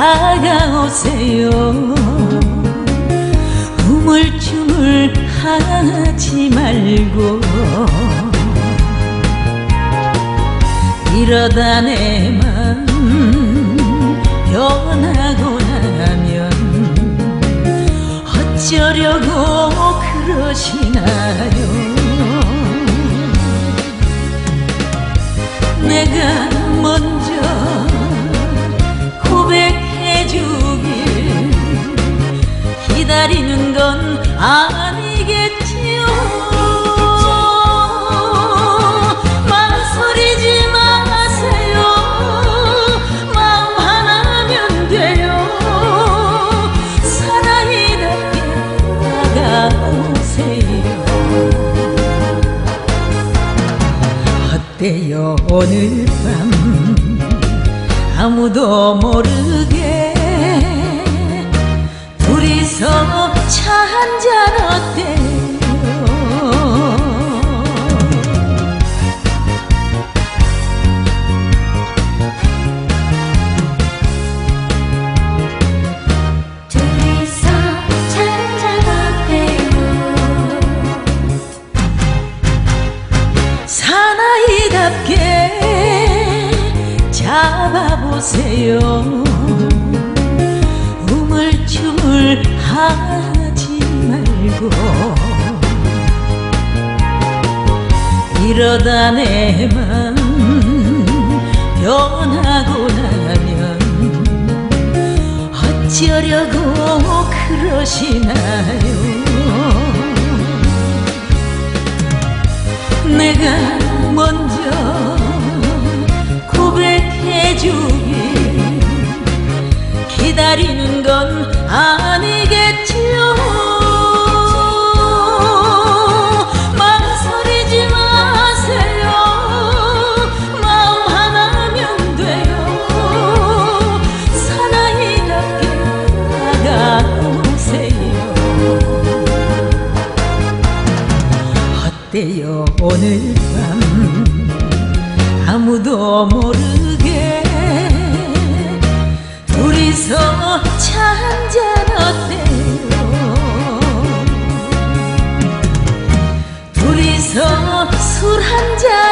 다가오세요. 우물쭈물 하지 말고 이러다 내 맘 변하고 나면 어쩌려고 그러시나요? 내가 먼저 고백해주길 기다리는 건 아니겠지요. 망설이지 마세요. 마음 하나면 돼요. 사나이답게 다가오세요. 어때요 오늘 밤 아무도 모르게 둘이서 차 한잔 어때요? 둘이서 차 한잔 어때요? 사나이답게 잡아보세요. 우물쭈물 하지 말고 이러다 내 맘 변하고 나면 어쩌려고 그러시나요? 내가 먼저 고백해주길 기다리는 건 아니겠지요. 망설이지 마세요. 마음 하나면 돼요. 사나이답게 다가오세요. 어때요 오늘 밤 아무도 모르게 둘이서 차 한잔 어때요? 둘이서 술 한잔